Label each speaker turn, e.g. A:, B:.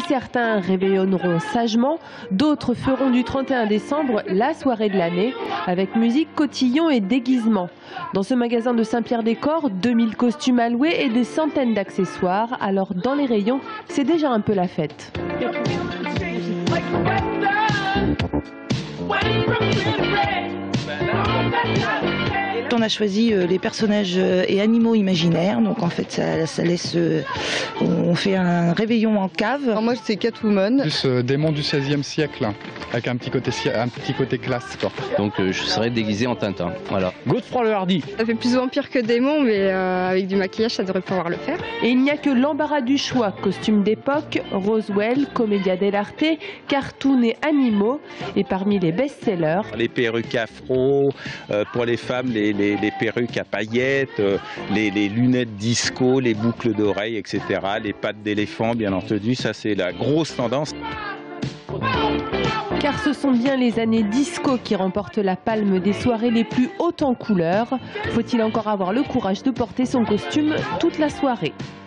A: certains réveillonneront sagement, d'autres feront du 31 décembre la soirée de l'année avec musique, cotillon et déguisement. Dans ce magasin de Saint-Pierre-des-Corps, 2000 costumes à louer et des centaines d'accessoires. Alors dans les rayons, c'est déjà un peu la fête.
B: On a choisi les personnages et animaux imaginaires, donc en fait ça laisse, on fait un réveillon en cave.
C: Alors moi c'est Catwoman.
D: Plus démon du XVIe siècle, avec un petit côté classe, quoi.
E: Donc je serai déguisé en Tintin, voilà.
F: Godefroy le Hardy.
C: Ça fait plus vampire que démon, mais avec du maquillage ça devrait pouvoir le faire.
A: Et il n'y a que l'embarras du choix, costumes d'époque, Roswell, Commedia dell'arte, cartoon et animaux. Et parmi les best-sellers,
G: les perruques afro, pour les femmes les perruques à paillettes, les lunettes disco, les boucles d'oreilles, etc. Les pattes d'éléphant, bien entendu, ça c'est la grosse tendance.
A: Car ce sont bien les années disco qui remportent la palme des soirées les plus hautes en couleurs. Faut-il encore avoir le courage de porter son costume toute la soirée?